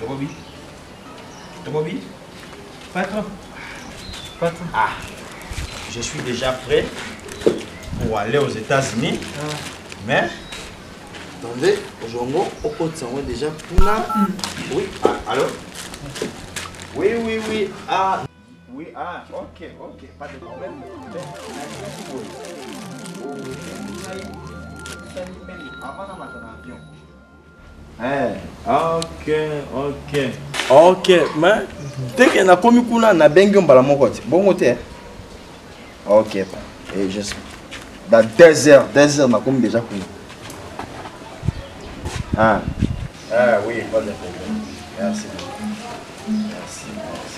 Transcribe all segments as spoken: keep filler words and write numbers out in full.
Tobobi. Tobobi. Patron. Patron. Ah, je suis déjà prêt pour aller aux États-Unis. Ah. Mais, attendez, aujourd'hui, au côté de déjà pour là. Oui, ah, allô? Oui, oui, oui. Ah, oui, ah, ok, ok, pas de problème. Eh, ok, ok. Ok, mais dès que na komi kuna na bengi mbala moko ti. Bon côté. Ok, et je dans deux heures, deux heures na komi déjà kuna. Ah. Ah oui, pas de problème. Merci. Merci, merci.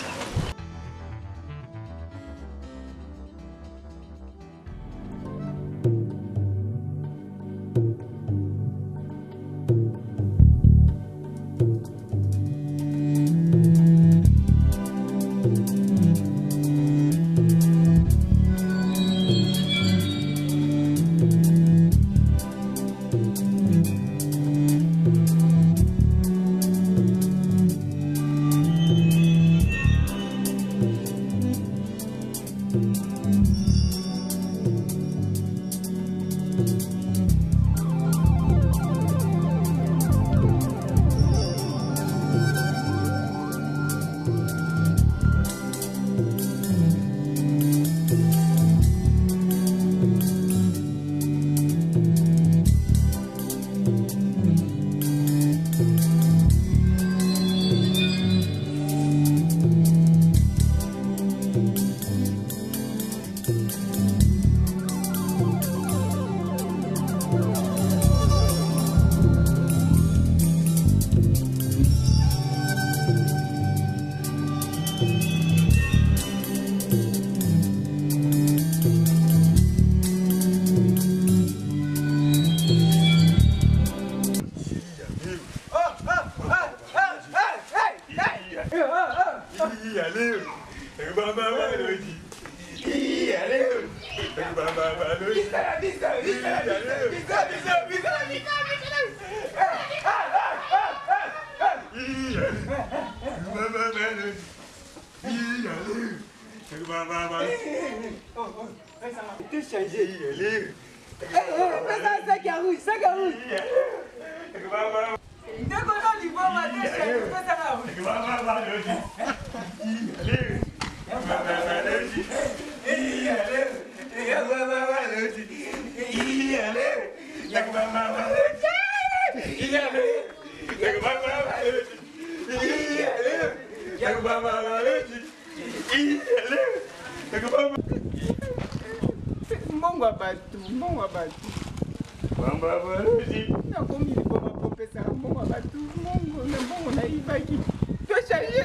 Mbongo batu, mbongo batu. Mbongo batu. Na komi liboma popesa mbongo batu, mbongo na mbongo na ibaki. To changer.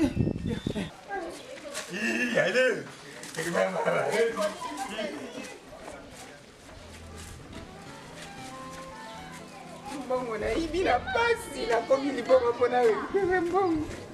Ih, allez. Mbongo na ibi na pasi na komi liboma pona we. Mbongo.